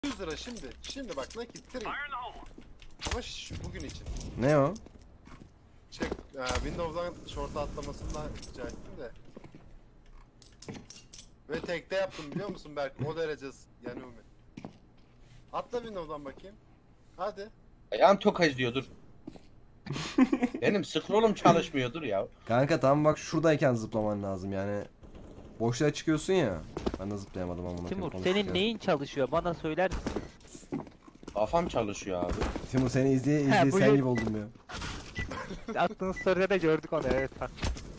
100 lira şimdi. Şimdi bak nakit trade. Ama bugün için. Ne o? Windows'dan short'a atlamasından rica ettim de. Ve tekte yaptım biliyor musun Berk? O derece yani Ümit. Atla Windows'dan bakayım. Hadi. Ayağım çok acıyordur. Benim scroll'um çalışmıyordur ya. Kanka tam bak şuradayken zıplaman lazım yani. Boşluğa çıkıyorsun ya. Ben de zıplayamadım ama. Timur senin neyin çalışıyor bana söyler misin? Kafam çalışıyor abi. Timur seni izleye izleye sen gibi oldum ya. Attığınız soruda da gördük onu, evet bak.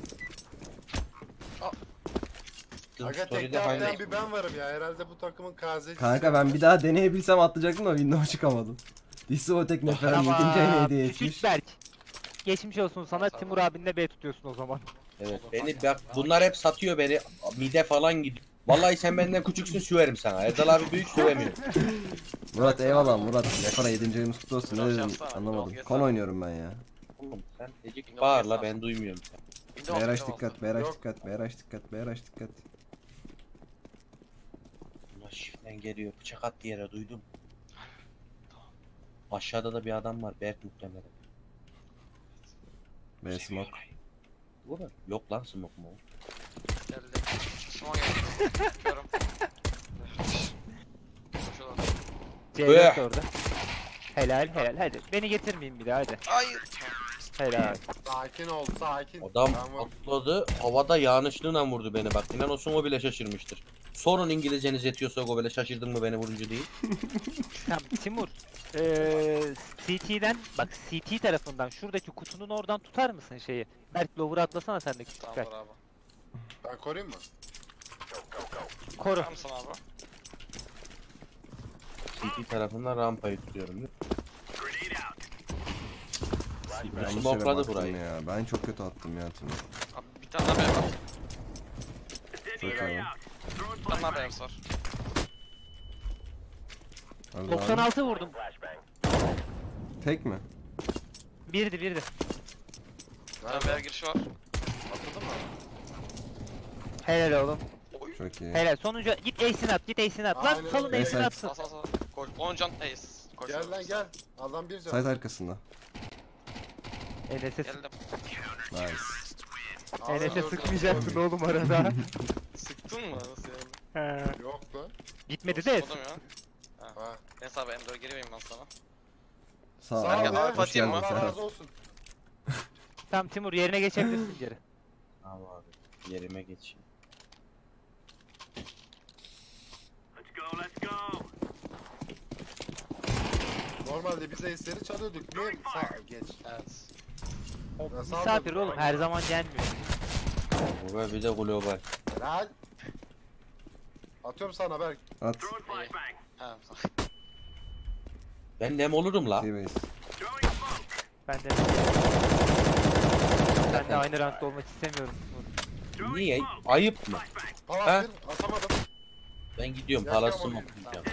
Aga tekte atlayan bir ben varım ya. Herhalde bu takımın KZ'cisi. Kanka ben bir daha deneyebilsem atlayacaktım da Windows'a çıkamadım. Discotek neferim 7. ayına hediye etmiş. Küçük Berk. Geçmiş olsun sana, Timur abinle B tutuyorsun o zaman. Evet beni bak bunlar hep satıyor beni. Mide falan gidiyor. Vallahi sen benden küçüksün söverim sana. Erdal abi büyük sövemiyor. Murat eyvallah Murat. Yakara 7. ayımız kutlu olsun. Ne dedim anlamadım. Kon oynuyorum ben ya. Oğlum sen Ecik bağırla ben duymuyorum sen. BRH dikkat, BRH dikkat, BRH dikkat, BRH dikkat. Bunlar şiften geliyor. Bıçak attı yere duydum. Aşağıda da bir adam var. Berk muhtemelen. B smoke. Bu mu? Yok lan smoke mu? Geldi. Smoke geldi. Görüyorum. Koşuyorlar. C4 orada. Helal helal, hadi. Beni getirmeyin bir daha, hadi. Hayır. Helal. Sakin ol sakin. Adam Ben varım. atladı. Havada yanlışlığına vurdu beni bak. İnan olsun o bile şaşırmıştır. Sorun İngilizceniz yetiyorsa o böyle şaşırdın mı beni vurunca değil. Tamam Timur. CT'den bak, CT tarafından şuradaki kutunun oradan tutar mısın şeyi? Berk lower'a atlasana sen de küçük Berk. Tamam abi. Ben koruyayım mı? Koru. Tamam sana abi. CT tarafından rampayı tutuyorum. Yanlış yere Smokladı baktım burayı. ya. Ben çok kötü attım ya Timur. Abi bir tane daha beyaz var. Çok iyi. Bir tane daha beyaz var. Hadi 96 vurdum. abi. Tek mi? Birdi. Bir tane beyaz girişi var. Atladın mı? Helal oğlum. Oy. Çok iyi. Helal. Sonuncu git ace'ini at, git ace'ini at. Lan Aynen salın öyle. ace'ini atsın. Sağ. Koş. 10 can ace. Koş. Gel lan gel. Adam bir can. Site arkasında. Enes'e Geldim. Nice. Adam Enes'e gördü. sıkmayacaksın oğlum arada. Sıktın mı? Nasıl yani? He. Yok lan. Gitmedi de. Sıkmadım ya. Ha. Neyse abi M4 geri vereyim ben sana. Sağ ol. Sağ ol abi. ya. Hoş Fatih mi? geldin Allah Serhat. razı olsun. Tamam Timur, yerine geçebilirsin geri. Tamam abi. Yerime geçeyim. Normalde biz Ace'leri çalıyorduk. Ne? Sağ geç. Evet. Ben sağ Misafir olmadım. oğlum, her zaman gelmiyor. Bu ve bir de global. Helal. Atıyorum sana Berk. At. Ha. Ben nem olurum la. T-base. Ben de aynı rankta olmak istemiyorum. Niye? Ayıp mı? Palas Ha? bir atamadım. Ben gidiyorum Yakıyorum palasımı onu. okuyacağım.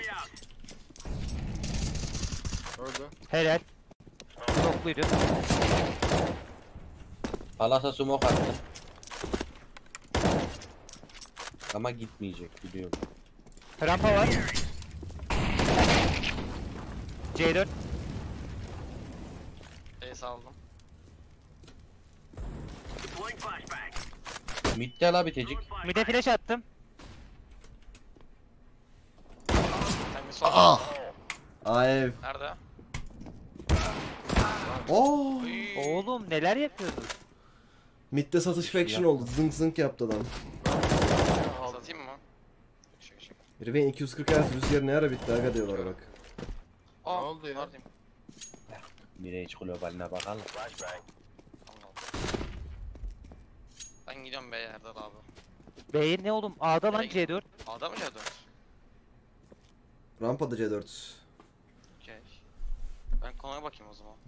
Öldü. Helal. Çokluydu. Palasa smoke attım. Ama gitmeyecek biliyorum. Rampa var. C4. Ace aldım. Midde la bitecek. Mide flash attım. Sen bir sol. Aev. Nerede? Oo. Uy. Oğlum neler yapıyorsun? Mid'de satış faction oldu. Zınk zınk yaptı adam. Satayım mı? Şey. Riven 240 Hz rüzgarı ne ara bitti aga diyorlar bak. Aa, Ne oldu ya? neredeyim? Mirage globaline bakalım. Allah Allah. Ben gidiyorum B'ye Erdal abi. B'ye ne oğlum? A'da lan C4. A'da mı C4? Rampada C4. Okey. Ben konuya bakayım o zaman.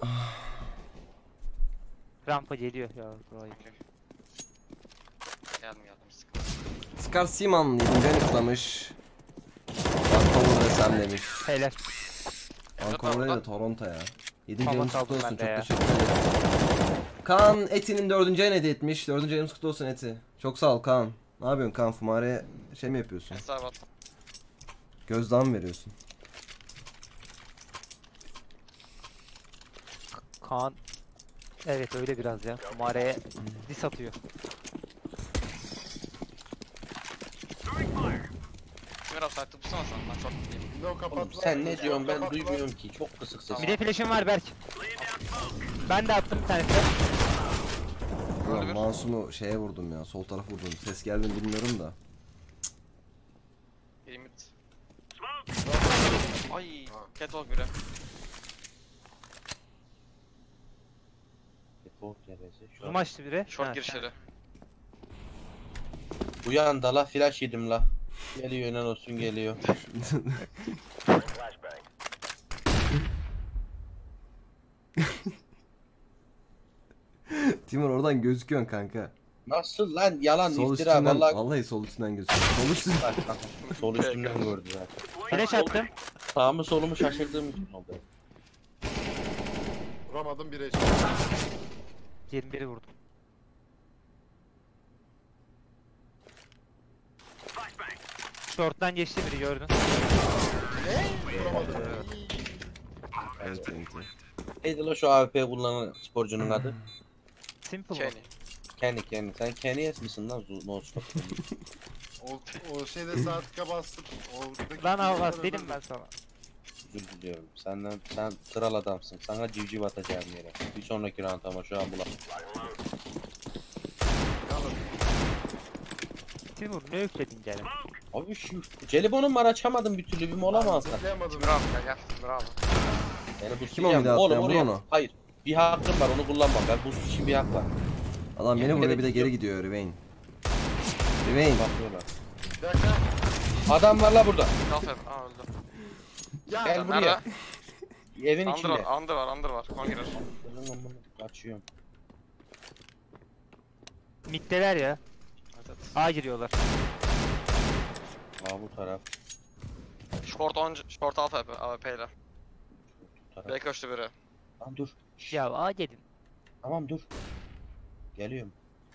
Rampa geliyor ya. Burayı. Okey. Geldim sıkıntı. Scar Seaman 7. ayını kutlamış. Vancouver desem demiş. Helal. Vancouver değil de Toronto ya. 7. Hava ayımız kutlu saldım olsun. ben Çok de ya. teşekkür ederim. Kaan Eti'nin 4. ayını hediye etmiş. 4. ayımız kutlu olsun Eti. Çok sağ ol Kaan. Ne yapıyorsun Kaan? Fumare şey mi yapıyorsun? Hesap attım. Gözdağı mı veriyorsun? Kaan. Evet öyle biraz ya. Kumareye dis atıyor. Ömer abi saatte tutsana sen. Ben çok mutluyum. Window kapat. Sen ne diyorsun ben duymuyorum ki. Çok kısık ses. Bir de flash'im var Berk. Ben de attım bir tanesini. Ulan bir. mouse'umu şeye vurdum ya. Sol tarafa vurdum. Ses geldi mi bilmiyorum da. Limit. Ay, catwalk biri. Zoom açtı biri. Short Ha, girişleri. Uyan da la flash yedim la. Geliyor inan olsun geliyor. Timur oradan gözüküyorsun kanka. Nasıl lan yalan Sol iftira üstünden, vallahi. vallahi sol üstünden gözüküyor. Sol üstünden. Bak, bak, sol üstümden gördü zaten. Flash attım. Sağımı solumu şaşırdığım için oldu. Vuramadım bir eşit. 21'i vurdum. Short'tan geçti biri gördün. Vuramadım. Evet, evet. Neydi la şu AWP kullanan sporcunun adı? Simple Kenny. Kenny Kenny. Sen Kenny misin lan? No stop. O şeyde sağ tıka bastık. Oradaki Lan bilgiler Allah dedim önemli. ben sana. Özür diliyorum. Sen kral adamsın. Sana civciv atacağım yere. Bir sonraki round ama şu an bulam. Timur ne yükledin canım? Abi şu jelibonum var açamadım bir türlü bir mola mı alsak? Zıplayamadım. Ömer abi gel gel. Ömer abi. Yani bu Kim o bir daha oğlum atlayan? Vur oraya. onu. Hayır. Bir hakkım var onu kullanmam. Ben boost için bir hak var. Adam beni Yani vuruyor gerek bir de geri yok. gidiyor Rivain. Rivain. Bakıyorlar. Bir dakika. Adam var la burada. Kalf yap. Aa öldü. Ya Gel buraya. Nerede? Evin Under içinde. var, under var, under var. Kon girer. Kaçıyorum. Middeler ya. Evet, evet. A giriyorlar. Aa bu taraf. Short on, short alpha yap AWP ile. Bu taraf. B koştu biri. Tamam dur. Şşş, Ya A gelin. Tamam dur. Geliyorum.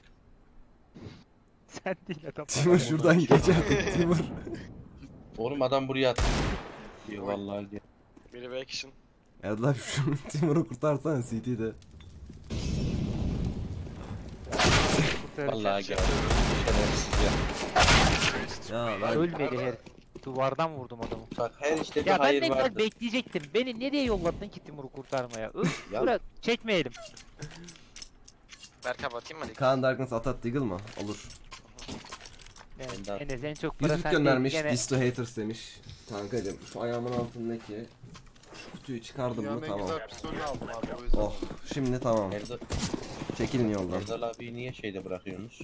Sen değil adam. Timur şuradan geç artık Timur. Oğlum adam buraya attı. Diyor vallahi gel. Biri B kişinin. Erdal abi şu Timur'u kurtarsana CT'de. Vallahi gel. Şerefsiz ya. Ya ben Ölmedi herif. Duvardan vurdum adamı. Bak her işte bir Ya ben hayır ne güzel vardı. bekleyecektim. Beni nereye yolladın ki Timur'u kurtarmaya? Öf, Ya- bırak çekmeyelim. Berk abi atayım mı? Kaan Darkness atat Deagle mı? Olur. Evet, Ben de- Enes en çok para Yüzük sende. göndermiş. Gene Disto Haters demiş. Kankacım şu ayağımın altındaki şu kutuyu çıkardım Dünyanın mı en tamam. güzel pistolünü aldım abi o yüzden. Oh şimdi tamam. Erdal, Çekilin yoldan. Erdal abi niye şeyde bırakıyorsunuz?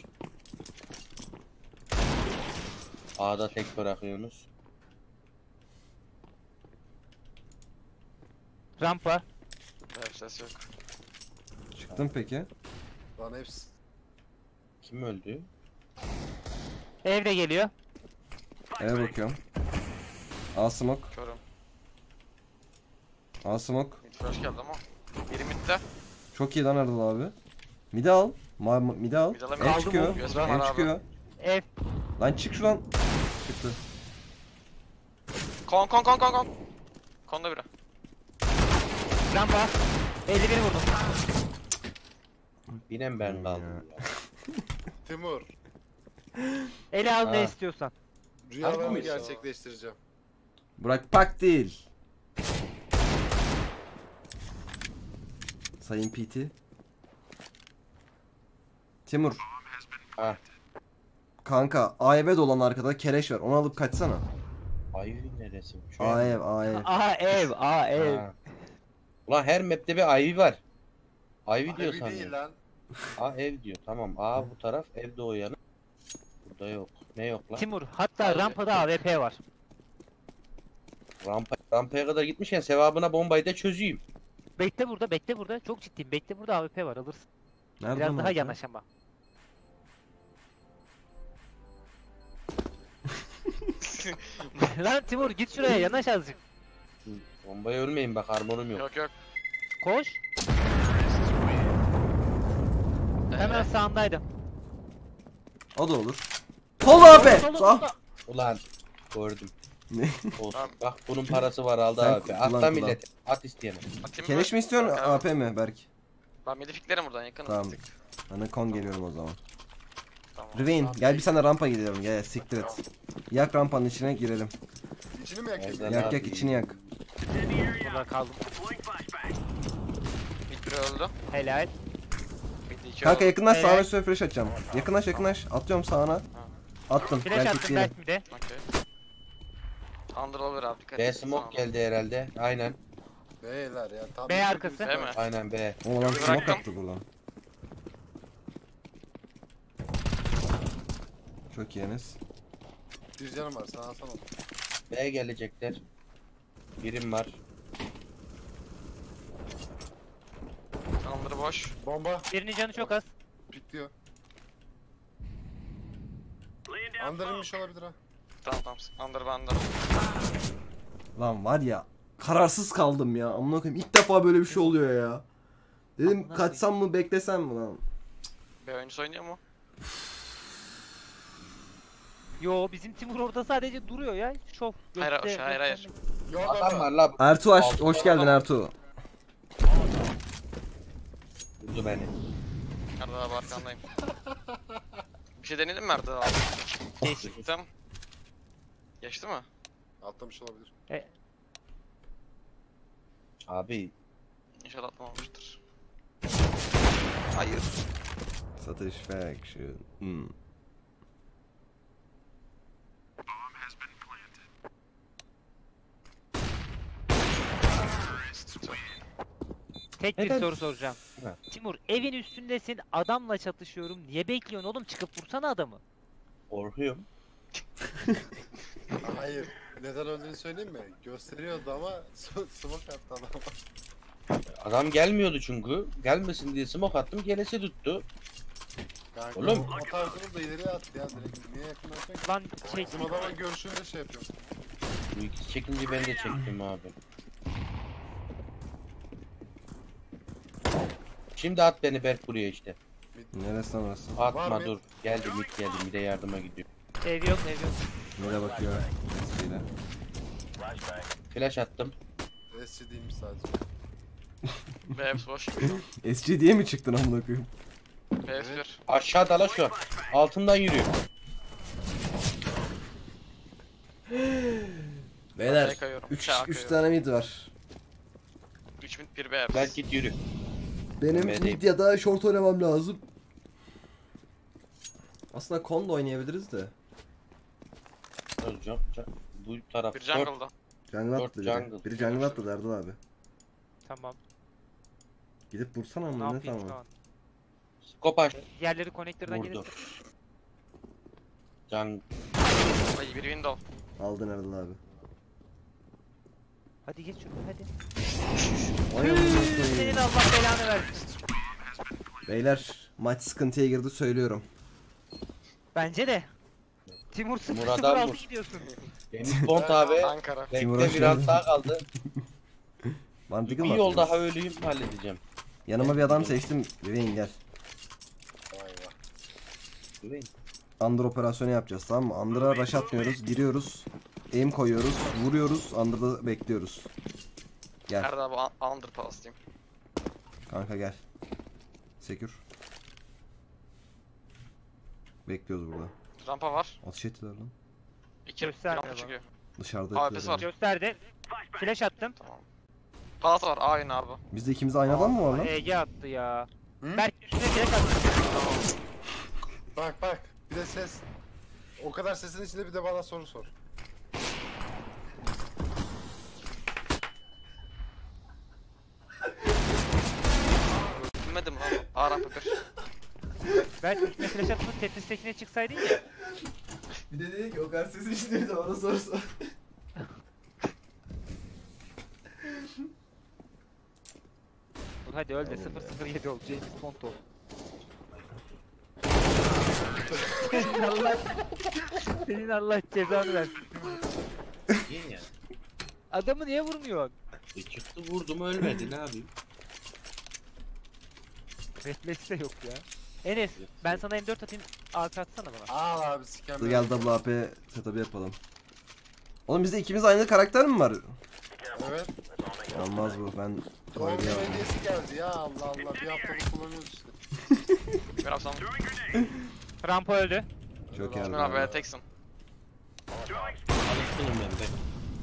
A'da tek bırakıyorsunuz. rampa. Evet, ses yok. Çıktın peki? Lan hepsi. Kim öldü? Evde geliyor. Eve bakıyorum. A smoke. Körüm. A smoke. Mid flash geldi ama. Biri midde. Çok iyi lan Erdal abi. Mide al. Mide al. Mid alayım. Ev Aldım çıkıyor. oğlum, göster bana Ev abi. çıkıyor. Ev. Lan çık şuradan. Çıktı. Kon. Konda biri. Rampa. 51 vurdum. Yine ben kaldım ya. Timur. Eli al Ha. ne istiyorsan. Rüyalarımı mıyız? gerçekleştireceğim. Burak Pak değil. Sayın PT. Timur. Ha. Kanka A eve dolan arkada kereş var. Onu alıp kaçsana. Ivy neresi? Şu A an- ev, A ev. Aha ev. Aa ev. Ha. Ulan her map'te bir Ivy var. Ivy diyor Evi sanırım. değil lan. A ev diyor. Tamam. A bu taraf, ev de o yana. Burada yok. Ne yok lan? Timur hatta Haydi. rampada AWP var. Rampaya kadar gitmişken sevabına bombayı da çözeyim. Bekle burada. Çok ciddiyim. Bekle burada AWP var alırsın. Nerede Biraz lan daha AWP? yanaş ama. Lan Timur git şuraya yanaş azıcık. Bombaya ölmeyin bak harmonum yok. Yok. Koş. Hemen sağındaydım. O da olur. Sol abi. Solu, Sağ. solu. Ulan gördüm. Ne? Olsun. Tamam. Bak bunun parası var aldı Sen abi. kullan, At kullan. da millet. At isteyene. Atayım Keleş mi istiyorsun Bak abi. AP mi Berk? Ben modifiklerim buradan yakınım. Tamam. bir tık. Ben de kon geliyorum o zaman. Tamam. Rüveyn gel bir sana rampa gidelim gel siktir et. Yak rampanın içine girelim. İçini mi yakayım? Nereden? Yak yak içini yak. Burada kaldım. Mid biri öldü. Helal. Mid 2 Kanka öldü. yakınlaş Helal. sağına üstüne flash atacağım. Yakınlaş atıyorum sağına. Attım Flash gel attım pikleyelim. Berk mi de? Okey. Under olur abi dikkat B et. smoke geldi herhalde. Aynen. Beyler ya tam. B arkası. Değil mi? Aynen B. O lan Bıraktım. smoke attı buradan. Çok iyi Enes. Bir canım var sana alsana. B gelecekler. Birim var. Under boş. Bomba Birinin canı çok az. pikliyor. Under'ınmış olabilir ha. Tamam. Under bende. Lan var ya kararsız kaldım ya. Amına koyayım ilk defa böyle bir şey oluyor ya. Dedim Amına kaçsam mı beklesem mi lan? B oyuncusu oynuyor mu? Yo bizim Timur orada sadece duruyor ya. Şov. Hayır, göster- hayır, hayır. göstermek. Yok Adam var la. Ertuğ hoş geldin Ertuğ. Vurdu beni. Nerede abi arkandayım. Bir şey denedim mi Erdal abi? Geçtim. Geçti mi? Atlamış olabilir. Abi İnşallah atlamamıştır. Hayır. Satisfaction. Tek bir Neden? soru soracağım. Ha. Timur evin üstündesin adamla çatışıyorum. Niye bekliyorsun oğlum? Çıkıp vursana adamı. korkuyorum. Hayır. Neden öldüğünü söyleyeyim mi? Gösteriyordu ama smoke attı adama. Adam gelmiyordu çünkü. Gelmesin diye smoke attım. Gelesi tuttu. Kanka, Oğlum. O tarzını da ileriye attı ya direkt. Niye yakınlaştın ki? Lan çek. Bizim adama görüşünde şey yapıyorum. Bu ikisi çekince ben de çektim abi. Şimdi at beni Berk buraya işte. Neresi lan orası? Var Atma mı? dur. Geldi mid geldi. Bir de yardıma gidiyor. Ev yok ev yok. Nereye bakıyor? Eskiyle. Flash attım. SC değilmiş sadece. B hepsi boş. SG diye mi çıktın amına koyayım? B hepsi bir. Aşağıda la şu. Altından yürüyor. Beyler Aşağıya kayıyorum. 3 Aşağı 3 kayıyorum. tane mid var. 3 mid 1 B hepsi. Berk git yürü. Benim Medeyim. mid ya da short oynamam lazım. Aslında con da oynayabiliriz de. Özcan. Bu taraf. Bir jungle'da. Jungle Short attı jungle. biri. Biri jungle attı Erdal abi. Tamam. Gidip vursana Ne ama ne yapayım şu tamam. an? Skop aç. Diğerleri connector'dan Vurdu. gelirse. Can. Ay bir window. Aldın Erdal abi. Hadi geç şunu hadi. Oy amına Senin koyayım. Allah belanı versin. Beyler maç sıkıntıya girdi söylüyorum. Bence de. Timur Timur 0-0 adam aldı bu. gidiyorsun. Benim Bond abi. Ankara. Timur Bekle hoş biraz geldin. daha kaldı. Mantıklı Bir mı yol atıyoruz? daha öleyim halledeceğim. Yanıma bir adam seçtim. Rüveyn gel. Vay vay. Göreyim. Under operasyonu yapacağız tamam mı? Under'a rush atmıyoruz. Giriyoruz. Aim koyuyoruz. Vuruyoruz. Under'da bekliyoruz. Gel. Nerede abi underpass diyeyim. Kanka gel. Sekür. Bekliyoruz burada. Rampa var. Ateş ettiler lan. 2 Göstermiyor rampa bana. çıkıyor. Dışarıda AWP'si ettiler. var. yani. Gösterdi. Flash attım. Tamam. Palas var aynı abi. Bizde ikimiz aynı adam mı var lan? EG attı ya. Hı? Berk üstüne direkt attı. Bak bak. Bir de ses. O kadar sesin içinde bir de bana soru sor. Bilmedim lan. A rampa 1. Berk üstüne flash atıp Tetris'tekine çıksaydın ya. Bir de dedi ki o kadar sesin içinde de bana sor sor. Dur hadi öl de 0-0-7 ol. James Bond ol. Senin Allah... Senin Allah cezanı versin. Niye ya? Adamı niye vurmuyorsun? Çıktı vurdum ölmedi ne yapayım? Refleksi de yok ya. Enes ben sana M4 atayım arka atsana bana. Al abi siken. Dur gel double AP setup'ı yapalım. Oğlum bizde ikimiz aynı karakter mi var? Evet. Olmaz bu, ben Doğum Toy'u yaptım. hediyesi geldi ya, Allah Allah. Bir haftalık kullanıyoruz işte. Ver abi sana. Rampa öldü. Çok Ömer yardım abi abi. teksin. Alışkınım ben de.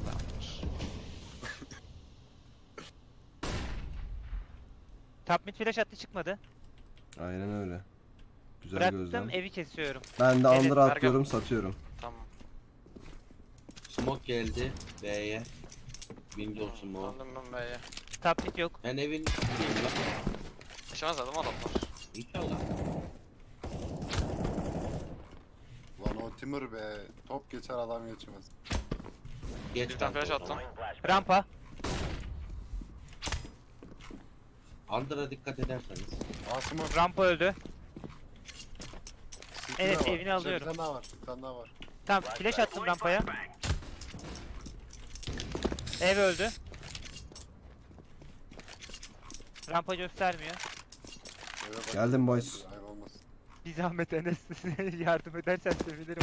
Top mid flash attı çıkmadı. Aynen öyle. Güzel Bıraktım gözlem. evi kesiyorum. Ben de Evet, under Berkan. atlıyorum, satıyorum. Tamam. Smoke geldi B'ye. Windows smoke. Döndüm ben B'ye. Top mid yok. Ben evin Yaşamaz adam adamlar. İnşallah. Lan o Timur be. Top geçer adam geçmez. Geç Bir tane kanka flash o attım. zaman. Rampa. Under'a dikkat ederseniz. Asım o. Rampa öldü. City Evet, de var. evini alıyorum. Bir tane daha var. Bir tane daha var. Tamam flash attım rampaya. Ev öldü. Rampa göstermiyor. Eve bak. Geldim boys. Ayıp olmasın. Bir zahmet Enes yardım edersen sevinirim.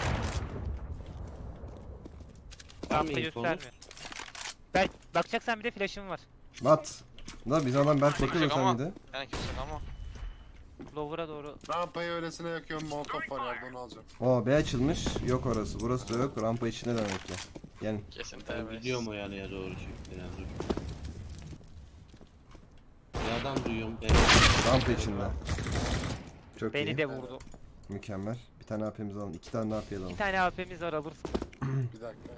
Rampa Tamam, göstermiyor. Berk bakacaksan bir de flash'ım var. Bat. Da biz adam Berk bakıyor Bakacak sen ama- bir de. Yani kimse ama. Lower'a doğru. Rampayı öylesine yakıyorum. Molotov var yerde, onu alacağım. O B açılmış. Yok orası. Burası da yok. Rampa içinde demek ki. Yani Kesin Ben TB. gidiyorum o yanıya doğru şimdi. Yani dur. Yerden duyuyorum. rampa içinde. Çok Beni iyi. de vurdu. Mükemmel. Bir tane AP'mizi alalım. 2 tane AP alalım. Bir tane AP'miz var alırsın. Bir dakika.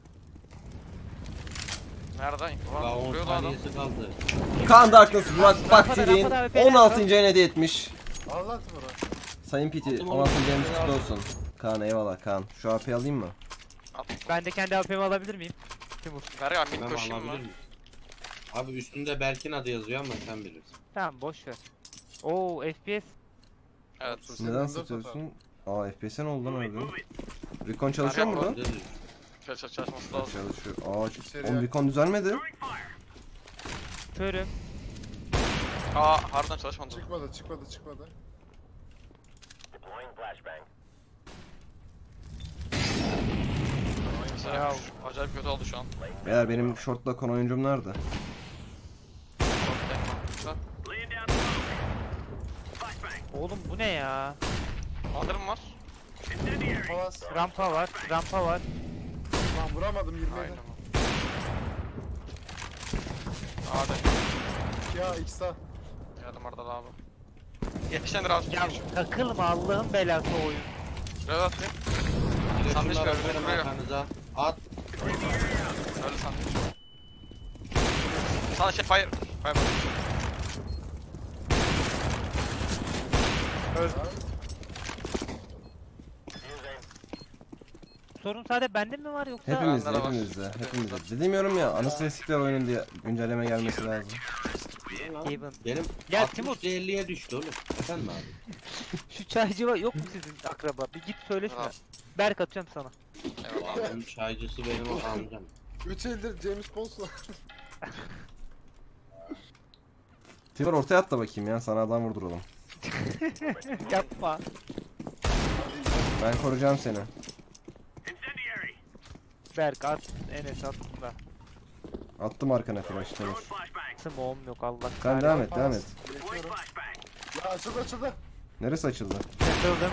Nereden? Daha Ulan 10 vuruyordu adam. saniyesi kaldı. Kaan Darkness Bakteri'nin rampada AWP 16. ayını hediye etmiş. Allah Timur'a. Sayın Piti Aldım 16. onu. ayınız kutlu olsun. Kaan eyvallah Kaan. Şu AP'yi alayım mı? Ben de kendi AP'mi alabilir miyim? Timur. Ver ya mid Ben koşayım alabilir mı? miyim? Abi üstünde Berk'in adı yazıyor ama sen bilirsin. Tamam boş ver. Oo FPS. Evet. Senin Neden önünde satıyorsun? Aa FPS'e ne oldu lan öyle? Recon çalışıyor mu burada? Dedi. Flash çalışması lazım. Çalışıyor. Aa İçeriye. oğlum Recon düzelmedi. Körüm. Aa harbiden çalışmadı. Çıkmadı, çıkmadı, çıkmadı. Mesela Ya. acayip kötü oldu şu an. Beyler benim shortla kon oyuncum nerede? Oğlum bu ne ya? Alırım var. Palas. Rampa var. Rampa var. Lan vuramadım 27. Aynen. Hadi. Ya X'a. Geldim Ardal abi. Yetişendir abi. Ya takılma Allah'ın belası o oyun. Biraz atayım. Bir de Sandviç şunları ver, verin buraya. arkanıza. At. Öyle sandviç. Sana şey fire. Fire. Sorun sadece bende mi var yoksa? Hepimizde, Bende de var. hepimizde, hepimizde. Dediğim ya, anasını sikler oyunun diye güncelleme gelmesi lazım. Even. Benim Ya 60 Timur. 50'ye düştü oğlum. Efendim abi. Şu çaycı var yok mu sizin akraba? Bir git söyle şuna. Tamam. Berk atıyorum sana. Eyvallah. Abim çaycısı benim amcam. 3 eldir James Bond'la. Timur ortaya at da bakayım ya, sana adam vurduralım. Yapma. Ben koruyacağım seni. Berk at. Enes at da. Attım arkana flash Timur. Smoke'um yok Allah Sen kahretsin. devam et, devam et. Geçiyorum. Ya açıldı, açıldı. Neresi açıldı? Takıldım.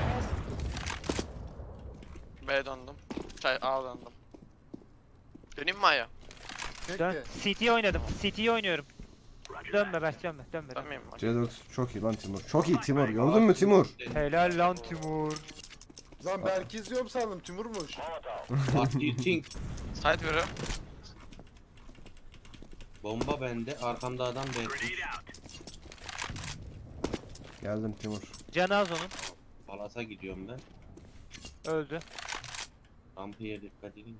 B'ye döndüm. A döndüm. Döneyim mi A'ya? Tek Dön. de. CT oynadım. CT'yi oynuyorum. Dönme Berk dönme. Dönme. Dönmeyeyim mi? C4 çok iyi lan Timur. Çok iyi Timur. Gördün mü Timur? Helal lan Timur. Lan Berk'i izliyorum sandım, Timur'muş. What do you think? Side yürü. Bomba bende. Arkamda adam bekliyor. Geldim Timur. Canı az onun. Palas'a gidiyorum ben. Öldü. Rampaya dikkat edin.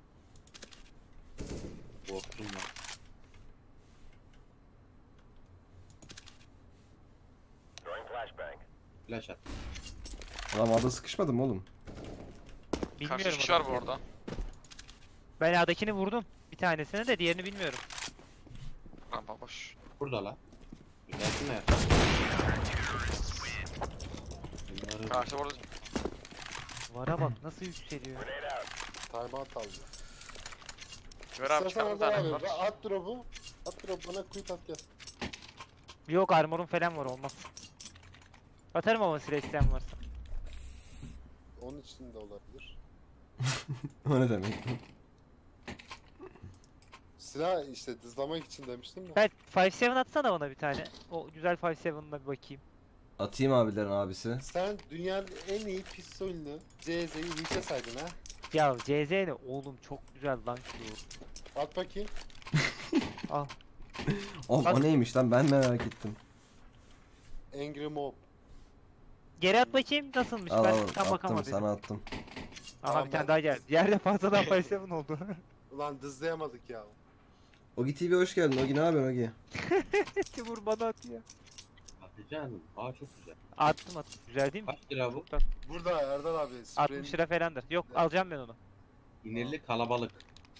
Korktum lan. Flash at. Adam ada sıkışmadı mı oğlum? Bilmiyorum. Karşı kişi var bu adamı. arada. Ben A'dakini vurdum. Bir tanesini de diğerini bilmiyorum. Rampa boş. Burada la. Güzelsin ya. Bunları Karşı burada. Vara bak nasıl yükseliyor. Timeout aldı. Kör abi İstersen çıkar bir orada tane abi. var. At drop'u. At drop bana quit at gel. Yok armor'un falan var olmaz. Atarım ama silah isteyen varsa. Onun için de olabilir. O ne demek? Silah işte dızlamak için demiştim ya. Ben 5-7 atsana bana bir tane. O güzel 5-7'la bir bakayım. Atayım abilerin abisi. Sen dünyanın en iyi pistolünü CZ'yi hiçe saydın ha. Ya CZ ne oğlum çok güzel lan şu. At bakayım. Al. Oh o neymiş lan ben merak ettim. Angry Mob. Geri at bakayım nasılmış Al ben al tam attım bakamadım. sana attım. Aha Tamam, bir tane ben- daha geldi. Yerde fazladan 5-7 oldu. Ulan dızlayamadık ya. Ogi TV hoş geldin. Ogi ne yapıyorsun Ogi? Timur bana at ya. Hadi canım. Aa çok güzel. Attım. Güzel değil mi? Kaç lira bu? Burada Erdal abi. 60 lira falandır. Yok alacağım ben onu. İnerli kalabalık.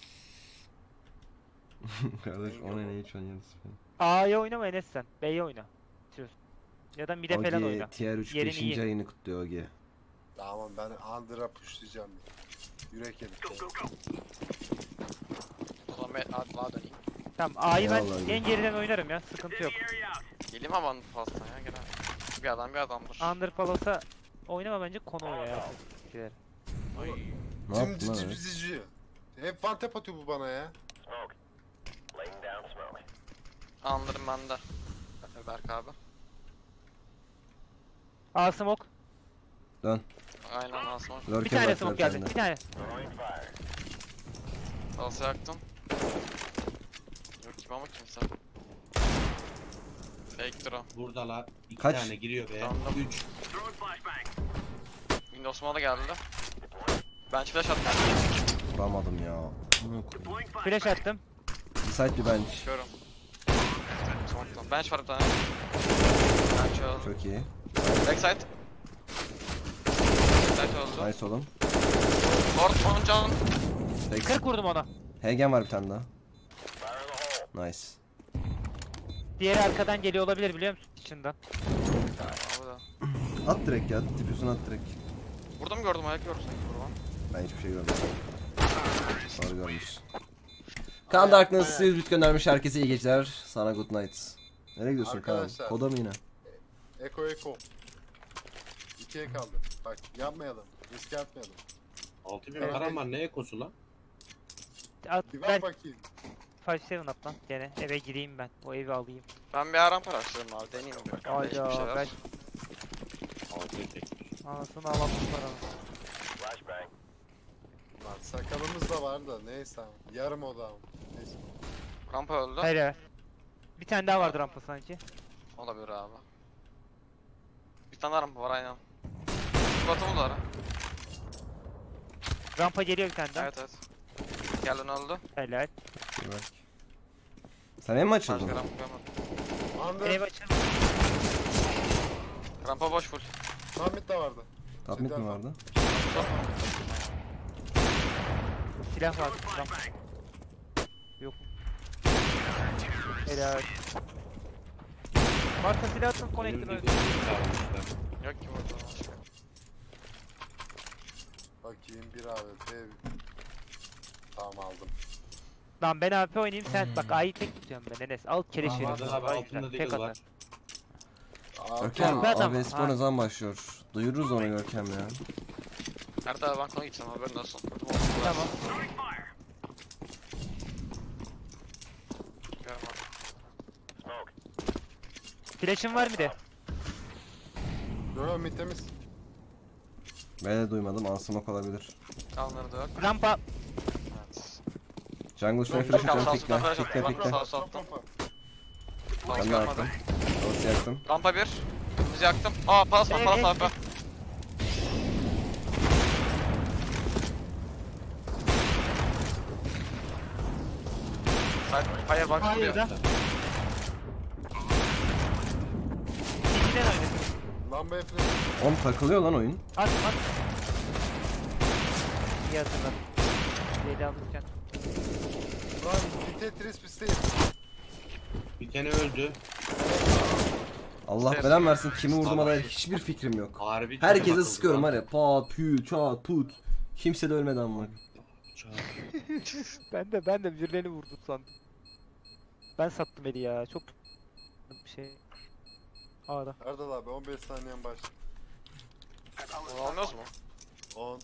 Kardeş o ne hiç oynuyoruz. A'ya oynama Enes sen. B'ye oyna. Bitiyorsun. Ya da mid'e falan Ogi oyna. tier 3 Yerini 5. iyi. ayını kutluyor Ogi. Tamam ben Under'a pushlayacağım. Yürek yedik. ya. O zaman ben A döneyim. Tamam A'yı ben Eyvallah. en geriden oynarım ya. Sıkıntı yok. Geleyim ama fazla ya gene. Bir adam bir adamdır. Under Palas'a oynama bence konu oyna ya. Ne yaptın lan öyle? Cimcici. Hep one tap atıyor bu bana ya. Anlarım ben de. Berk abi. A smoke. Aynen asma. Bir Lurker tane var smoke geldi. sende. Bir tane. Falsa yaktım. Yok gibi ama kimse. Fake draw. Buradalar. 2 Kaç? tane giriyor be. Tamam. 3. Windows'uma da geldi. Ben flash attım. Vuramadım ya. Amına koyayım. Flash attım. Bir side bir bench. Çıkıyorum. Smoke'tan. Bench var bir tane. Bench öldü. Çok iyi. Backside. Backside öldü. Nice oğlum. Ford 10 can. 40 vurdum ona. Hagen var bir tane daha. Nice. Diğeri arkadan geliyor olabilir biliyor musun? İçinden. Abi da. At direkt ya. Diffuse'unu at direkt. Burada mı gördüm? Ayak gördüm sanki burada. Ben hiçbir şey görmedim. Doğru görmüş. Kaan Darkness 100 bit göndermiş herkese iyi geceler. Sana good night. Nereye gidiyorsun Kaan? Arkadaşlar. Koda mı yine? Eko. 2'ye kaldı. Bak yapmayalım. Riske atmayalım. 6000 Evet. param var ne ekosu lan? At, Bir ben bak bakayım. 5-7 at lan. Gene eve gireyim ben. O evi alayım. Ben bir aram araştırdım abi. Deneyeyim bir. Değişik bir Hayda şeyler. ben 6'ya tek. anasını alalım paranı. Lan sakalımız da var da neyse abi. Yarım oda abi. Neyse. Rampa öldü. Hayır. Bir tane daha vardı rampa sanki. Olabilir abi. Bir tane rampa var aynen. Batımı da ara. Rampa geliyor bir tane daha. Evet. Gelen öldü. Helal. Bir bak. Sen ev mi açıldın? Başka rampa görmedim. Under. Ev açıldı. Rampa boş full. Summit de vardı. Top mid mi vardı? Silah var. Rampa. Yok. Helal. Marka silah atın connector öldü. Yok ki burada başka. Bakayım bir abi. Tamam aldım. Lan ben AP oynayayım sen bak A'yı tek tutuyorum ben Enes. Al keleşleri. Ramazan abi altında Tek deagle atar. var. Görkem Abi adam- abi spor ha. ne zaman başlıyor? Duyururuz onu Görkem ya. Nerede abi ben konu gideceğim haberin olsun. Tamam. Görmem. Flash'ın var mı de? Yo mid temiz. Ben de duymadım. Ansımak olabilir. Kanları da yok. Rampa. Evet. Jungle şuna Yok, flash yok, atıyorum. sağ Pikle. sağ Pikle sağ pikle. sağ sağ attım. Ben Palas de görmedim. attım. Havası yaktım. Rampa 1. Bizi yaktım. Aa palas var palas abi. Hayır bak Hayır duruyor. da. İkiden oynasın. Lambaya flash. Oğlum takılıyor lan oyun. At at. İyi hatırladım. Yedi alırken. Lan bir Tetris pisteyiz. Bir tane öldü. Allah Ses- belan versin kimi vurduğuma dair hiçbir fikrim yok. Harbi. Herkese takıldı sıkıyorum lan. var ya. Pat, pü, çat, put. Kimse de ölmedi ama. Ben de birilerini vurdum sandım. Ben sattım eli ya. Çok bir şey. A'da. Erdal abi 15 saniyen başla. Bunu almıyoruz mu? 10.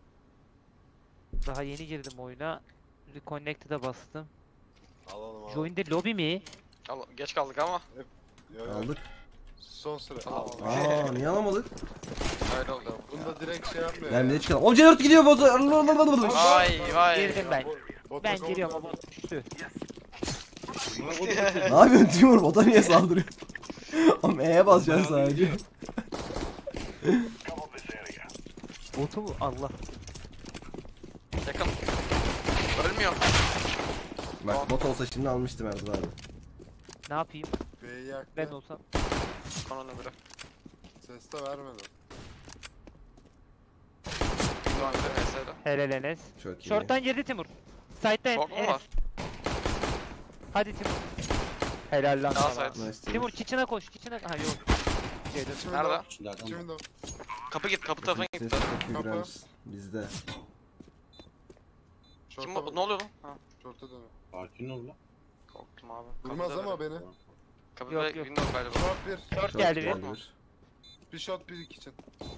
Daha yeni girdim oyuna. Reconnected'a bastım. Alalım. Join the lobby mi? Geç kaldık ama. Yo, yo. Aldık. Son sıra. Tamam. Aa niye alamadık? Öyle oldu. Bunda direkt şey yapmıyor. Yani bir de çıkalım. O C4 gidiyor bozu. Vay vay. Girdim ben. Bota Ben gol giriyorum ver. ama bot düştü. Ne yapıyorsun Timur? Bota niye saldırıyor? Oğlum E'ye basacaksın sadece. Botu mu? Allah. Yakın. Ölmüyor. Bak bot olsa şimdi almıştım Erdal abi. Ne yapayım? B'yi yaktı. Ben olsam. Onun öbürü. Ses de vermedi. Şu an bir VS'de. Helal Enes. Çok iyi. Short'tan girdi Timur. Side'den Çok mu Enes. var? Hadi Timur. Helal lan Daha sana. side. Nice Timur. Timur kitchen'a koş. Kitchen'a. Ha yok. Gelir. Nerede? Şimdi Kapı git, kapı tarafına Ses git. çok iyi Kapı. Brems. Bizde. Kim bu? Ne oluyor lan? Ha. Şorta dönüyor. Sakin ol lan. Korktum abi. Durmaz Kapıda ama böyle. beni. Kapıda Yok, yok. window galiba. Short bir. Short Çok geldi geldi bir. bir. Bir shot bir kitchen.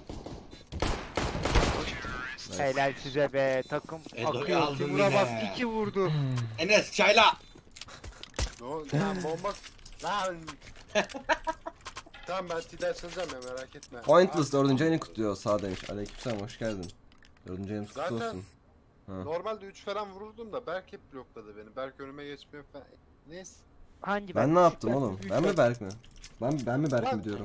Nice. Helal size be. Takım Edo'yu akıyor. aldın Timur'a yine. bak 2 vurdu. Enes çayla. Ne oldu? Lan bomba. Lan. Tamam ben T'de açılacağım ya merak etme. Pointless Abi, 4. ayını kutluyor sağ demiş. Aleykümselam hoş geldin. 4. ayınız kutlu Zaten- olsun. Ha. Normalde 3 falan vururdum da Berk hep blokladı beni. Berk önüme geçmiyor falan. Neyse. Hangi Ben ne yaptım oğlum? üç Ben mi var. Berk mi? Ben mi Berk Lan- mi diyorum?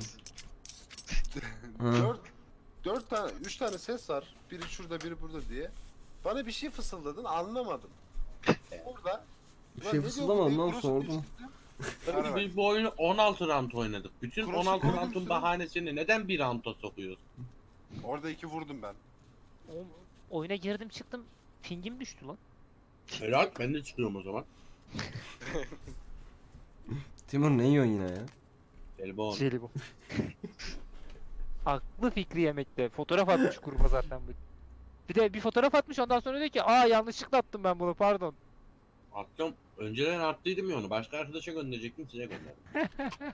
Hı. 4 tane 3 tane ses var. Biri şurada biri burada diye. Bana bir şey fısıldadın anlamadım. Orada Bir ulan şey ne diyor fısıldamadım bu diye lan, kurusu sordum. değiştirdim. Tabii Ara bak. biz bu oyunu 16 round oynadık. Bütün Cross'u 16 koydum round'un üstüne. bahanesini neden bir round'a sokuyoruz? Orada 2 vurdum ben. Oyuna girdim çıktım. Pingim düştü lan. Helal, ben de çıkıyorum o zaman. Timur ne yiyorsun yine ya? Elbon. Jelibon. Aklı fikri yemekte. Fotoğraf atmış gruba zaten bu. Bir de bir fotoğraf atmış ondan sonra diyor ki aa yanlışlıkla attım ben bunu pardon. Attım. Önceden attıydım ya onu. Başka arkadaşa gönderecektim, size gönderdim.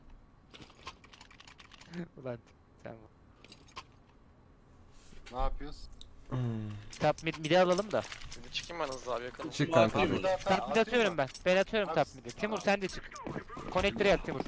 Ulan sen Ne yapıyoruz? Tap mid'i alalım da. Şimdi çıkayım ben hızlı abi yakın. Çık kanka. Abi, Timur. Tap mid atıyorum ben. Ben atıyorum Abi, tap mid'i. Timur sen de çık. Konektöre yat Timur.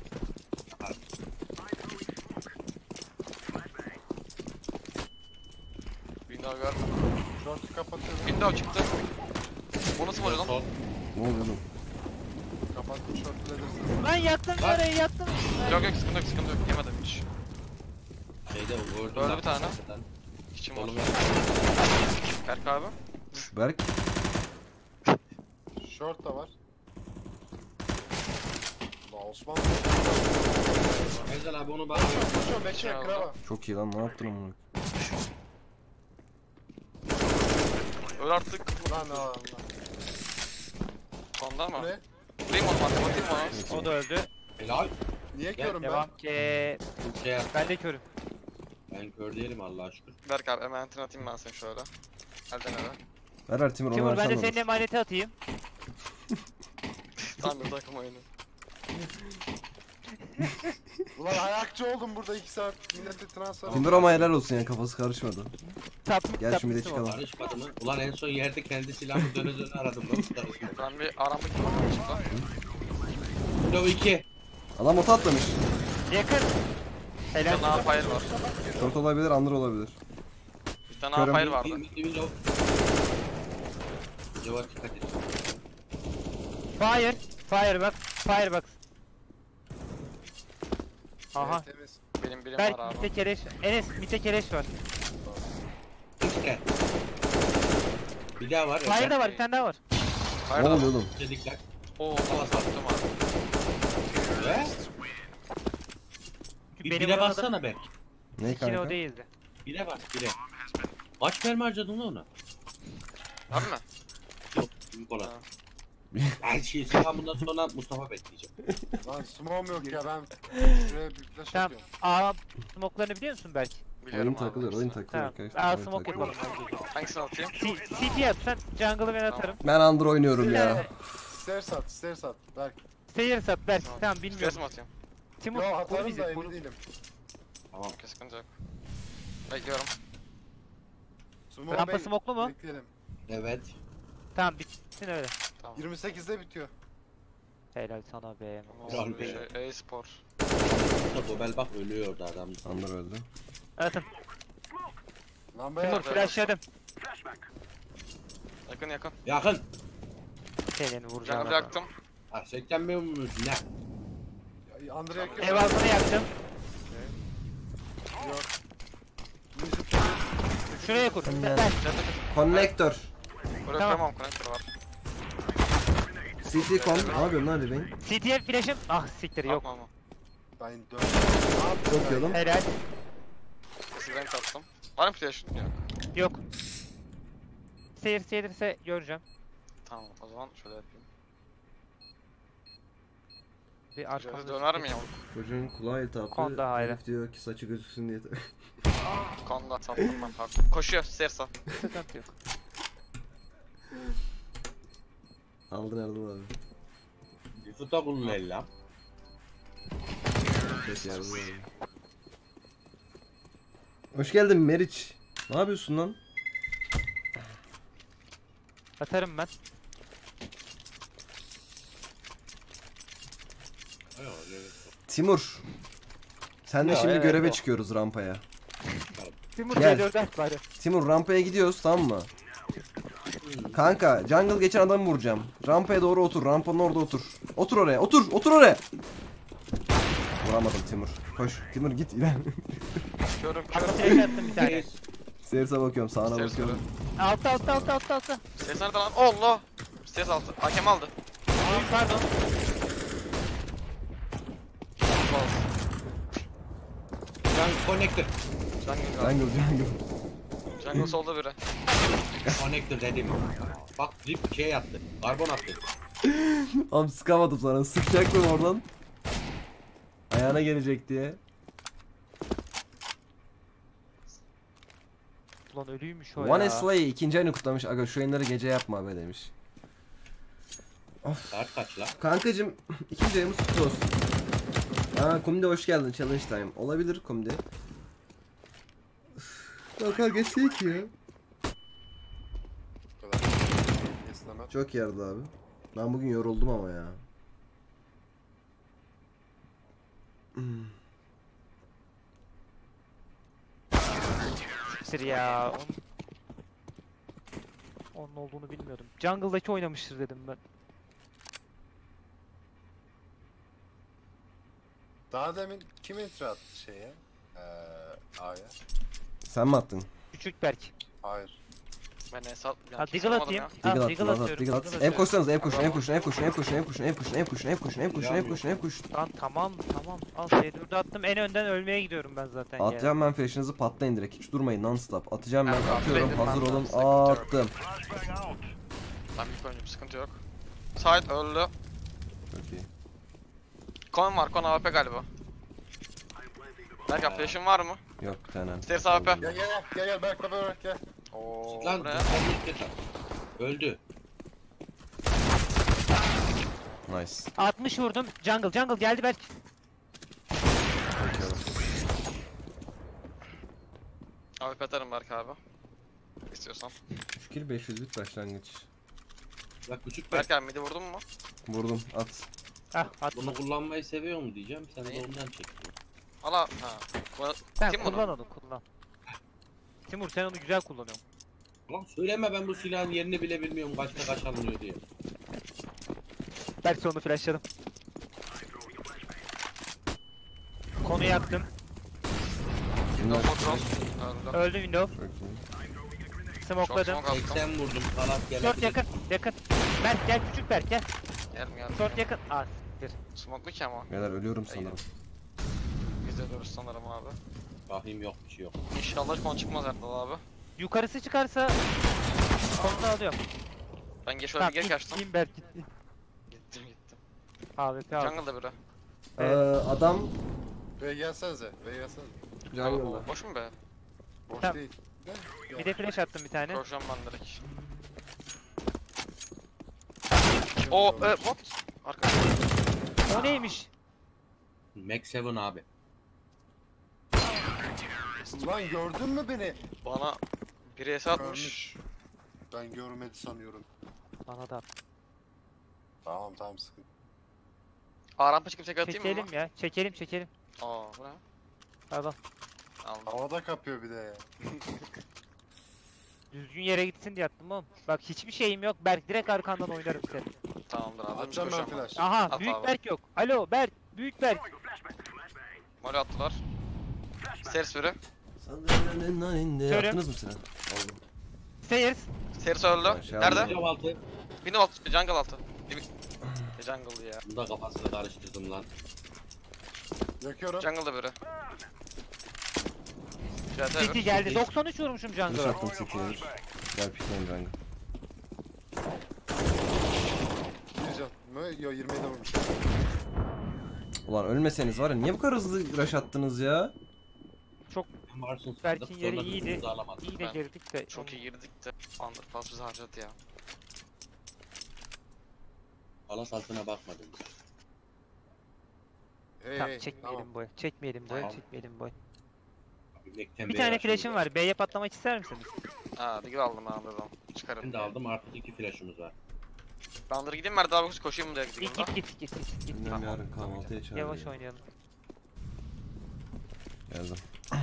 Window gör. Short'u kapatıyorum. Window çıktı. Bu nasıl oluyor lan? Sol. Ne oluyor oğlum? Kapattım short'u leader'sın. Ben yaktım Lan. orayı yaktım. Yok yok sıkıntı yok sıkıntı yok. Yemedim hiç. Şeyde vurdum. Öldü bak. bir tane. İçim var. Oğlum Berk abi. Berk. Short da var. La Osman. Ezel abi onu bana Koşuyorum bekle Şey krava. Çok iyi lan ne yaptın onu? Öl artık. Lan Allah. Sonda mı? Ne? Vurayım onu bak bakayım ona. O da öldü. helal. Niye körüm ben? Devam ki. Şey, Ben de körüm. ben kör değilim Allah'a şükür. Berk abi emanetini atayım ben sana şöyle. Elden ele. Ver Timur onu Timur ben de versene senin olur. emaneti atayım. Tam bir takım oyunu. Ulan ayakçı oldum burada 2 saat. Millete transfer Timur ama helal olsun ya kafası karışmadı. Tap mid Gel tap şimdi mid çıkalım. Karışmadı mı? Ulan en son yerde kendi silahımı döne döne aradım. Nasıl karışmadı? Ben bir aramdaki bakalım çıktı. Window 2. Adam ota atlamış. Yakın. Bir Helal. tane daha fire var. Short olabilir, under olabilir. Bir tane daha Körüm. fire vardı. Window. Cevap dikkat et. Fire. Fire bak. Fire bak. Aha. Temiz. Benim birim Berk var abi. mitte kereş. Enes mitte kereş var. İşte. Bir daha var. Fire da var bir tane daha var. Fire Ne da var. oluyor oğlum? Dedikler. Oo hava sattım abi. Ve Çünkü bir benim bire orada bassana Berk. Ne ikili o kanka? değildi. Bire bas bire. Kaç mermi harcadın lan ona? Abi mi? Yok. Büyük olan. Ha. Her şeyi sen bundan sonra Mustafa bekleyeceğim. Lan smoke'um yok ya ben. Şuraya bir flash Tamam. atıyorum. A smoke'larını biliyor musun belki? Biliyorum Oyun abi, takılıyor, oyun hangisini. takılıyor Tamam. arkadaşlar. Aa oyun smoke takılıyor. yapalım bence. Hangisini atayım? CT yap sen. Jungle'ı ben atarım. Ben under oynuyorum ya. Stairs at. Berk. Stairs at Berk. Tamam Stres bilmiyorum. mi atayım? Timur Yo koru atarım bizi. da emin Koru. değilim. Tamam. Okey, sıkıntı yok. Bekliyorum. Smoke Rampa Bey, smoke'lu mu? bekleyelim. Evet. Tamam bitsin öyle. Tamam. 28'de bitiyor. Helal sana be. Helal Nasıl bir be. şey? E-spor. Gobel bak ölüyordu adam. Under öldü. Atın. Lambaya Timur at. flashladım. Yakın yakın. Yakın. Senin vuracağım. Jungle yaktım. Ha 80 bin mi? Ne? Andre yakıyor. Ev altını yaktım. Yok. Şuraya kur. Aynen. Berk. Connector. Buraya Tamam. koymam, connector var. CT con. Ne yapıyorsun lan Rebane? CT'ye flash'ım. Ah siktir yok. Atma ama. Ben 4. Çok iyi oğlum. Helal. Sizden tattım. Var mı flash? Yok. Yok. Seyir gelirse göreceğim. Tamam, o zaman şöyle yapayım. Bir Şöyle arkamda. döner mi ya? Çocuğun kulağı iltihaplı. Konda hayır. Herif diyor ki saçı gözüksün diye. Konda sattım ben. Koşuyor, Sersa. Sıkıntı yok. Aldın Erdal abi. Bir futa bunun ella. Peki Erdal abi. Hoş geldin Meriç. Ne yapıyorsun lan? Atarım ben. Timur. Sen de Ya, şimdi evet, göreve o. çıkıyoruz rampaya. Timur Gel. geliyor dert bari. Timur rampaya gidiyoruz tamam mı? Kanka jungle geçen adamı vuracağım. Rampaya doğru otur. Rampanın orada otur. Otur oraya. Otur. Otur oraya. Vuramadım Timur. Koş. Timur git iler. Körüm Arka körüm. flash attım bir tane. Serse bakıyorum. Sağına Stairs bakıyorum. Altta. Ses nerede lan? Allah! Ses altı. Hakem aldı. Oyun pardon. Connector. Jungle. Jungle. Jungle solda biri. Connector dedim. Bak drip şey attı. Karbon attı. Abi sıkamadım sana. Sıkacaktım oradan. Ayağına gelecek diye. Ulan ölüymüş o One ya. Slay ikinci ayını kutlamış. Aga şu yayınları gece yapma be demiş. Saat kaç la? Kankacım ikinci ayımız kutlu olsun. Aa Kumde hoş geldin challenge time. Olabilir Kumde. Kanka geçsek ya. Bu kadar. Esneme. Çok yardı abi. Ben bugün yoruldum ama ya. Siktir ya. Onun olduğunu bilmiyordum. Jungle'daki oynamıştır dedim ben. Daha demin kim entry attı şeye? A'ya. Sen mi attın? Küçük Berk. Hayır. Ben hesap... Ha kimse Deagle almadım atayım. ya. Diggle Ha at, Deagle at, atıyorum. Diggle at. Deagle Ev koşsanız, ev koşun, Tamam. ev koşun, ev koşun, ev koşun, ev koşun, ev koşun, ev koşun, ev koşun, ev koşun, ev koşun, ev koşun. Lan tamam. Al C4'ü attım. En önden ölmeye gidiyorum ben zaten ya. Atacağım ben flash'ınızı patlayın direkt. Hiç durmayın non stop. Atacağım ben, Ha, atıyorum. atlayın, Hazır tamam, olun. sıkıntı yok. Attım. Ben bir oyuncuyum, sıkıntı yok. Side öldü. Çok iyi. Kon var, Kon AWP galiba. Berk flash'ın var mı? Yok bir tane. Stairs AWP. Gel Berk baba gel. Ooo Lan bu ne? öldü. Nice. 60 vurdum. Jungle geldi Berk. Çok iyi. AWP atarım Berk abi. İstiyorsan. 3 kill 500 bit başlangıç. Bak küçük Berk abi midi vurdun mu? Vurdum at. Ah attım. bunu kullanmayı seviyor mu diyeceğim. Sen de Neyi? ondan çektin. Ala ha. Sen Kim kullan bunu? onu kullan. Timur sen onu güzel kullanıyorsun. Lan söyleme ben bu silahın yerini bile bilmiyorum kaçta kaç alınıyor diye. Berk sonra flashladım. Konu yaktım. Windows Motron. Öldü. Öldü window. Çok iyi. Smokladım. Çok attım. 80 vurdum falan Short gelebilir. yakın. Berk gel küçük Berk gel. Geldim. Short yakın. Ah siktir. Smoke'lu ki ama. Beyler ölüyorum sanırım. Biz de dövüş sanırım abi. Rahim yok bir şey yok. İnşallah kon çıkmaz Erdal abi. Yukarısı çıkarsa konunu alıyorum. Ben geç öyle bir geri kaçtım. Gittim Berk gitti. Gittim. AWP aldım. Jungle'da biri. Adam Ve gelsenize. jungle'da. Boş mu be? Boş Tamam. değil. De, Bir de flash attım bir tane. Koşuyorum ben direkt. O what? Arka. O neymiş? Max 7 abi. Lan gördün mü beni? Bana biri atmış. Görmüş. Ben görmedi sanıyorum. Bana da. Tamam sıkıntı. Rampa çıkıp tek atayım mı? Çekelim ya. Çekelim. Aa bu ne? Al al. Aldım. Havada kapıyor bir de ya. Düzgün yere gitsin diye attım oğlum. Bak hiçbir şeyim yok. Berk direkt arkandan oynarım seni. Tamamdır abi. Atacağım ben Koşuyorum flash. Aha At büyük abi. Berk yok. Alo Berk. Büyük Berk. Mole attılar. Sers biri. Şöyle. Yaptınız mı Sinan? Oldu. Sayers. Sers öldü. Ben şey Nerede? aldım. Cam altı. Window altı. Jungle altı. Jungle ya. Bunda kafasını karıştırdım lan. Yakıyorum. Jungle'da biri. CT City bir. geldi. 93 vurmuşum Kılıç Jungle'a. attım City'ye. Gel pikleyin jungle. Bir can mı? Yo 27 vurmuş. Ulan ölmeseniz var ya niye bu kadar hızlı rush attınız ya? Varsın Berk'in sandım, yeri sonra iyiydi. kızımızı alamadım. İyi de Ben girdik de. Çok iyi girdik de. Underpass bizi harcadı ya. Palas altına bakmadım. Hey, Tamam hey, çekmeyelim tamam. boy. Çekmeyelim boy. Tamam. Çekmeyelim boy. Bilmekten Bir beri tane açıldı. flash'im var. B'ye patlamak ister misiniz? Ha digil aldım ben buradan. Çıkarım. Ben de aldım artık 2 flash'ımız var. Bandır gideyim Mert abi koşayım mı direkt Git digil'da? git. Bilmem yarın kahvaltıya çağırıyor. Yavaş oynayalım. Yazdım.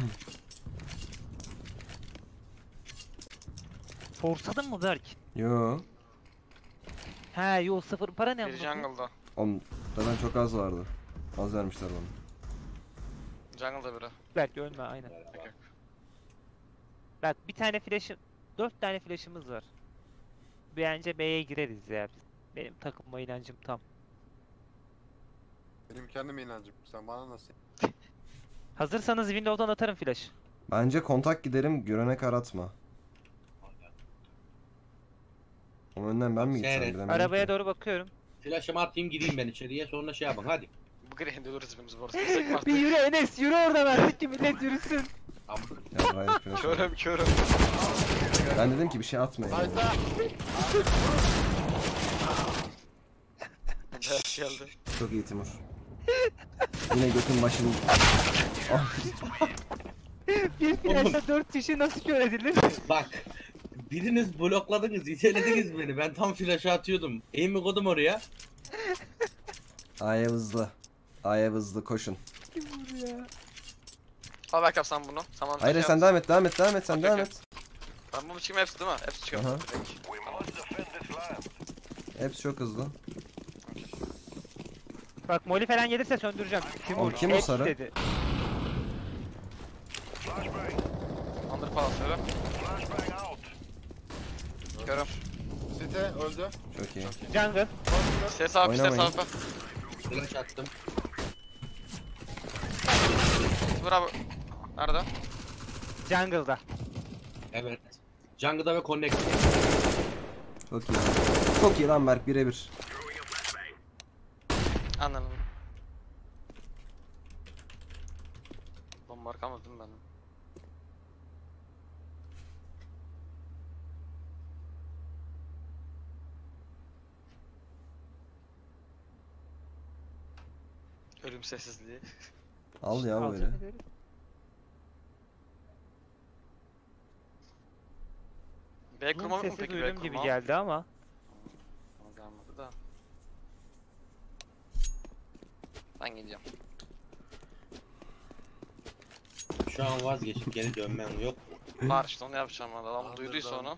Forsadın mı Berk? Yo. He yo sıfır para ne Biri jungle'da. Oğlum zaten çok az vardı. Az vermişler bana. Jungle'da biri. Berk ölme aynen. Yok yok. Bak bir tane flash'ım 4 tane flash'ımız var. Bence B'ye gireriz ya biz. Benim takılma inancım tam. Benim kendim inancım. Sen bana nasıl? Hazırsanız Windows'dan atarım flash. Bence kontak giderim görene karatma. O önden ben mi gitsem Seyret. bilemedim Arabaya ki. doğru bakıyorum. Flash'ımı atayım gideyim ben içeriye sonra şey yapın hadi. Bu green ölürüz hepimiz bu arada. Destek var. Bir yürü Enes yürü oradan artık ki millet yürüsün. Tamam. Ya, Riot Flash var. Körüm. Ben dedim ki bir şey atmayın. Hayda. Evet geldi. Çok iyi Timur. Yine götün başını... Ah, Bir flash'ta 4 kişi nasıl kör edilir? Bak. Biriniz blokladınız, itelediniz beni. Ben tam flash'ı atıyordum. Aim'i koydum oraya. A'ya hızlı. A'ya hızlı koşun. Kim vurdu ya? Al bak sen bunu. Tamam. Hayır sen devam et sen Okey, devam okey. et. Ben bunu çıkayım hepsi değil mi? Hepsi çıkıyor. Aha. Direkt. Hepsi çok hızlı. Bak Molly falan gelirse söndüreceğim. Oğlum, kim o hep sarı? Dedi. Underpass öyle. Körüm. Site öldü. Çok iyi. Jungle. Ses abi ses Oynamayın. abi. Flash attım. Bravo. Nerede? Jungle'da. Evet. Jungle'da ve Connect. Çok iyi. Çok iyi lan Berk birebir. Anladım. Bomba arkamadım ben. Ölüm sessizliği. Al ya Al böyle. seni. B kurmalık mı Sesi peki B duydum gibi kurma? geldi ama. Bana gelmedi da. Ben gideceğim. Şu an vazgeçip geri dönmem yok. Var işte onu yapacağım adam Anladım. duyduysa onu.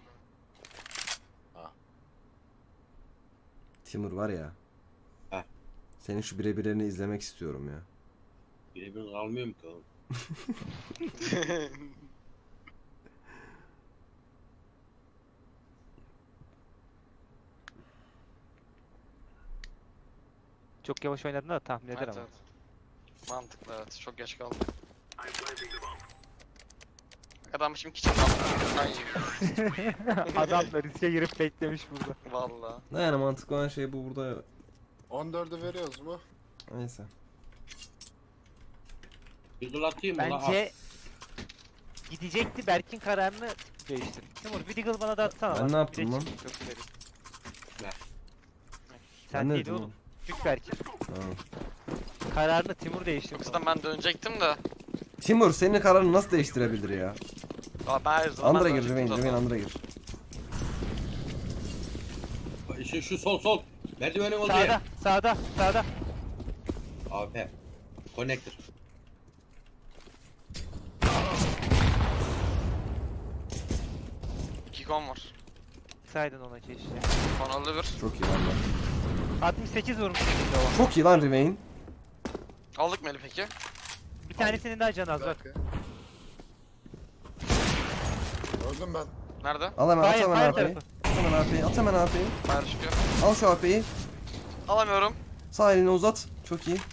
Timur var ya. Ha. Senin şu birebirlerini izlemek istiyorum ya. Birebir kalmıyorum ki oğlum. Çok yavaş oynadın da tahmin eder Evet, ama. evet. Mantıklı evet çok geç kaldım. Adam şimdi kitchen kaldı. Ay Adam da riske girip beklemiş burada. valla. Ne yani mantıklı olan şey bu burada. 14'ü veriyoruz mu? Neyse. Yıkıl atayım mı lan? Bence gidecekti. Berk'in kararını değiştir. Timur bir Deagle bana da atsana. Ben bak, ne bir yaptım de lan? çık, çok ileri. Ver. Sen ne değil dedim oğlum. Çık Berk'in. Tamam. Kararını Timur değiştirdi. Kızdan ben dönecektim de. Timur senin kararını nasıl değiştirebilir ya? Aa, ben her zaman Andra ben gir, dönecektim Remain zaten. Andra gir. Şu sol. Merdivenin olduğu Sağda, yer. sağda. AP. Connector. İki kon var. Saydın ona keşke. Kanalı bir. Çok iyi lan. 68 vurmuş şimdi o. Çok iyi lan Remain. Aldık Melih peki. Bir tanesinin daha canı az Bir bak. dakika. Öldüm ben. Nerede? Al hemen at Fire, hemen fire AP'yi. tarafı. At hemen AP'yi. At hemen AP'yi. Hayır çıkıyor. Al şu AP'yi. Alamıyorum. Sağ elini uzat. Çok iyi.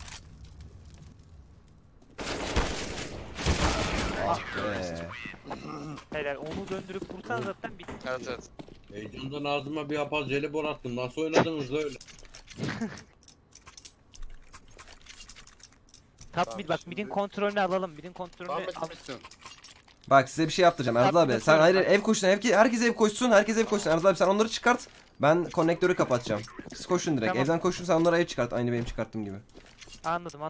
Ah be. Helal onu döndürüp vursan zaten bitti. Evet. Heyecandan ağzıma bir yapaz jelibon attım. Nasıl oynadınız öyle? Top Tamam, mid bak şimdi- midin kontrolünü alalım. Midin Tamam kontrolünü al. bitmişsin. Bak size bir şey yaptıracağım Erdal abi. Yaptım, Sen hayır yaptım. ev koşsun. Herkes ev koşsun. Herkes ev koşsun. Erdal abi sen onları çıkart. Ben konnektörü kapatacağım. Siz koşun direkt. Tamam. Evden koşun sen onlara ev çıkart. Aynı benim çıkarttığım gibi. Anladım.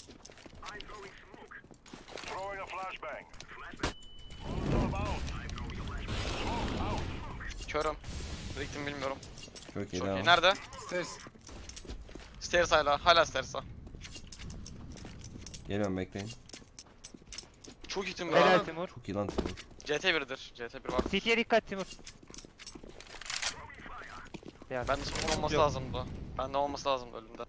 Körüm. Biriktim bilmiyorum. Çok iyi Çok devam. iyi. Nerede? Stairs. Stairs hala. Hala stairs'a. Geliyorum bekleyin. Çok iyi Timur. Helal Helal. Timur. Çok iyi lan. CT1'dir. CT1 var. CT'ye dikkat Timur. Ya, Bende spawn olması Yok. lazımdı. Bende olması lazımdı ölümde.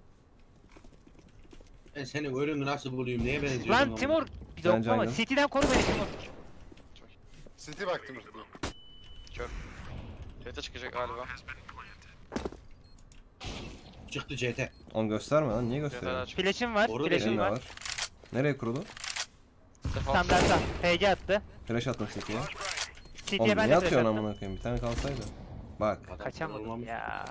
Ben senin ölümü nasıl bulayım? Neye benziyorsun? Lan ama? Timur. Bir Can dokunma. Jungle. CT'den koru beni Timur. City baktım. CT çıkacak galiba. Çıktı CT. Onu gösterme lan. Niye CT'den gösteriyorsun? çıktı. Flash'im var. Doğru Flash'im Benim de var. var. Nereye kurulu? Defol. Standartta. PG attı. Flash attım City'ye. CT'ye Oğlum ben niye de flash atıyorsun attım. amına koyayım? Bir tane kalsaydı. Bak. Adam Kaçamadım olmamış. ya.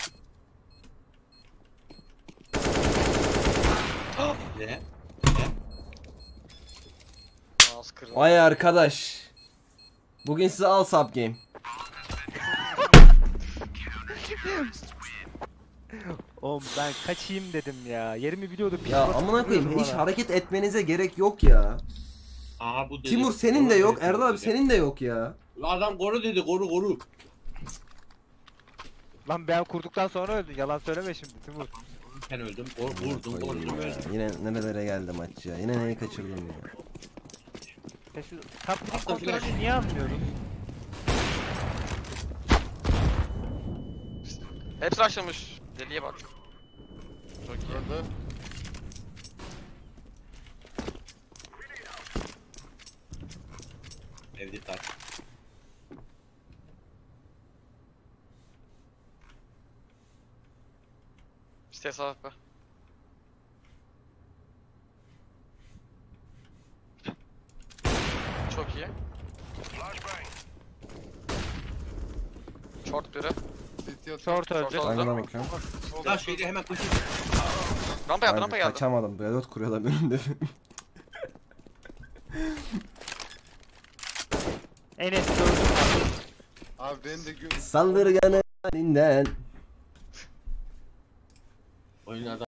Ne? Mouse kırıldı. Vay arkadaş. Bugün size al sub game. Oğlum ben kaçayım dedim ya. Yerimi biliyordu. Ya pivot amına koyayım vuruyordu hiç bana. hareket etmenize gerek yok ya. Aha bu dedi. Timur senin de yok, Erdal abi senin de yok ya. Adam koru dedi, koru. Lan ben kurduktan sonra öldün. Yalan söyleme şimdi Timur. Ben öldüm, vurdum, Koyayım ya. öldüm. Yine nerelere geldi maç ya. Yine neyi kaçırdım ya. Ya şu top mid'in Attım flash. kontrolünü niye almıyoruz? Hepsi açılmış. Deliye bak. Çok iyi. Öldü. Ev dikkat. Stairs AFP. Çok iyi. Short biri. City atıyor. Short öldü. Short Hangine öldü. bakıyorum. Ya şeyde hemen koşun. Rampa geldi, Ben rampa geldi. kaçamadım. Reload kuruyor adam önümde. Enes gördüm. Abi ben de gün... Saldırganı halinden. Oyun adam